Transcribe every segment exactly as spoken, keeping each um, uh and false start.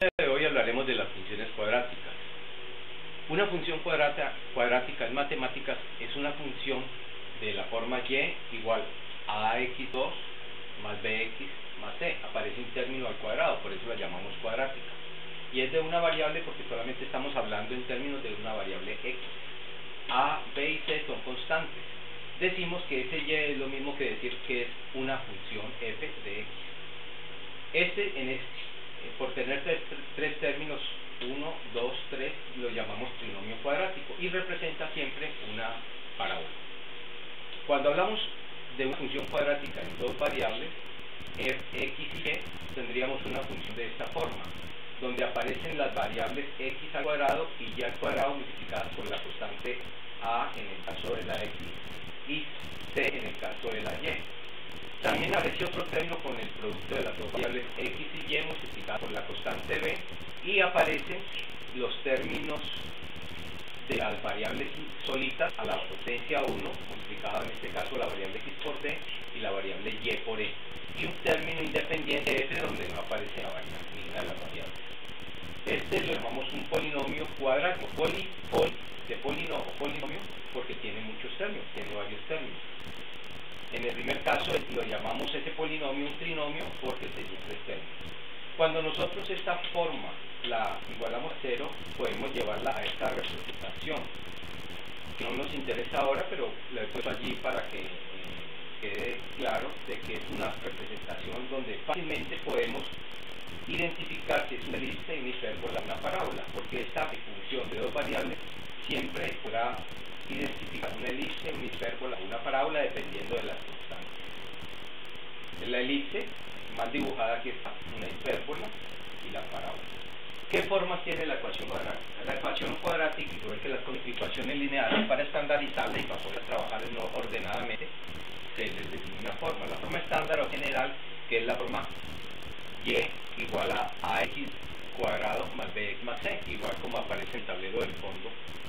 de hoy hablaremos de las funciones cuadráticas. Una función cuadrata, cuadrática en matemáticas es una función de la forma y igual a a equis dos más bx más c. Aparece un término al cuadrado, por eso la llamamos cuadrática. Y es de una variable porque solamente estamos hablando en términos de una variable x. A, b y c son constantes. Decimos que ese y es lo mismo que decir que es una función f de x. Este, en este, por tener tres, tres términos, uno, dos, tres, lo llamamos trinomio cuadrático y representa siempre una parábola. Cuando hablamos de una función cuadrática en dos variables, f, x y y, tendríamos una función de esta forma, donde aparecen las variables x al cuadrado y y al cuadrado multiplicadas por la constante a en el caso de la x y c en el caso de la y. También aparece otro término con el producto de las dos variables x y y multiplicadas por la constante b, y aparecen los términos de las variables solitas a la potencia uno, multiplicada en este caso la variable x por d y la variable y por e, y un término independiente f donde no aparece la variable, ninguna de las variables. Este lo llamamos un polinomio cuadrático, poli, poli, de polinomio, polinomio porque tiene muchos términos, tiene varios términos. En el primer caso lo llamamos ese polinomio un trinomio porque tiene tres términos. Cuando nosotros esta forma la igualamos a cero, podemos llevarla a esta representación, que no nos interesa ahora, pero la he puesto allí para que eh, quede claro de que es una representación donde fácilmente podemos identificar si es una elipse, una hipérbola, una parábola, porque esta función de dos variables siempre podrá identificar una elipse, una hipérbola, una parábola dependiendo de las constantes. En la elipse, más dibujada aquí está una hipérbola y la parábola. ¿Qué formas tiene la ecuación cuadrática? La ecuación cuadrática, igual que las ecuaciones lineales, para estandarizarla y para poder trabajar ordenadamente, se les define una forma. La forma estándar o general, que es la forma y igual a ax cuadrado más bx más c, igual como aparece en el tablero del fondo.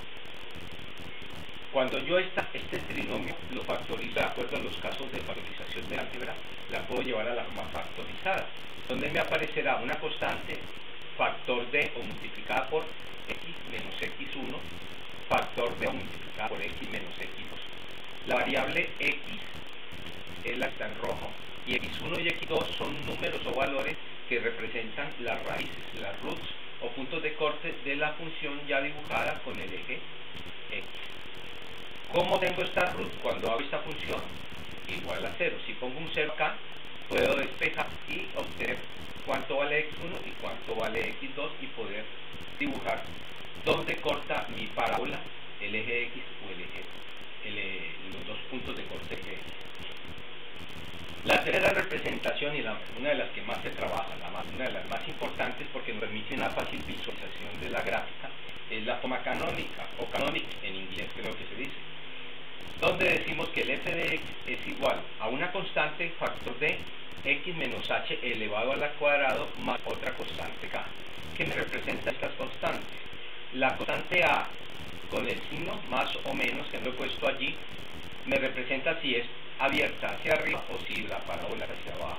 Cuando yo esta, este trinomio lo factorizo de acuerdo a los casos de factorización de álgebra, la puedo llevar a la forma factorizada, donde me aparecerá una constante factor d o multiplicada por x menos equis uno, factor d o multiplicada por x menos equis dos. La variable x es la que está en rojo, y equis uno y equis dos son números o valores que representan las raíces, las roots o puntos de corte de la función ya dibujada con el eje x. ¿Cómo tengo esta root? Cuando hago esta función igual a cero. Si pongo un cero acá, puedo despejar y obtener cuánto vale equis uno y cuánto vale equis dos y poder dibujar dónde corta mi parábola, el eje x o el eje, el, los dos puntos de corte eje x. La tercera representación, y la, una de las que más se trabaja, la más, una de las más importantes porque nos permite una fácil visualización de la gráfica, es la forma canónica, o canonic en inglés creo que se dice, donde decimos que el f de x es igual a una constante factor de x menos h elevado al cuadrado más otra constante k, que me representa estas constantes. La constante a con el signo más o menos, que no he puesto allí, me representa si es abierta hacia arriba o si la parábola hacia abajo.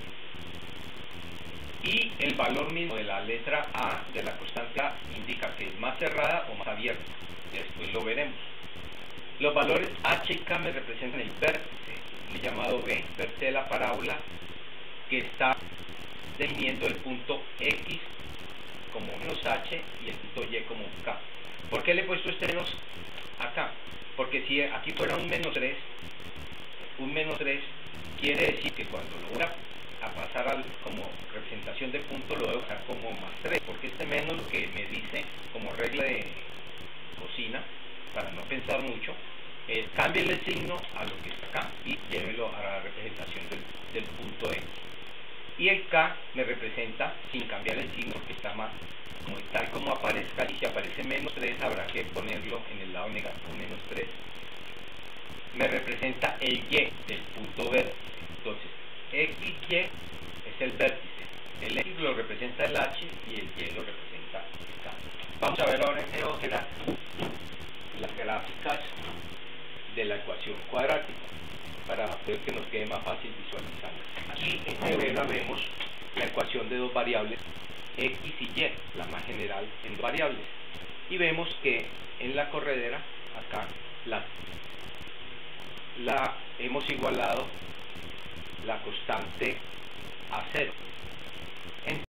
Y el valor mismo de la letra a de la constante a indica que es más cerrada o más abierta. Después lo veremos. Los valores h y k me representan el vértice, el llamado b, vértice de la parábola, que está definiendo el punto x como menos h y el punto y como k. ¿Por qué le he puesto este menos acá? Porque si aquí fuera un menos tres, un menos tres quiere decir que cuando lo voy a pasar al, como representación de punto, lo debo dejar como más tres, porque este menos lo que me dice como regla de cocina, para no pensar mucho, es cámbiale el signo a lo que está acá y llévelo a la representación del, del punto x. Y el k me representa sin cambiar el signo, porque está más, como tal como aparezca, y si aparece menos tres habrá que ponerlo en el lado negativo, menos tres. Me representa el y del punto vértice. Entonces, x y es el vértice, el x lo representa el h y el y lo representa el k. Vamos a ver ahora en GeoGebra las gráficas de la ecuación cuadrática para ver que nos quede más fácil visualizarla. Aquí en GeoGebra vemos la ecuación de dos variables X y Y, la más general en variables. Y vemos que en la corredera, acá, la, la hemos igualado la constante a cero.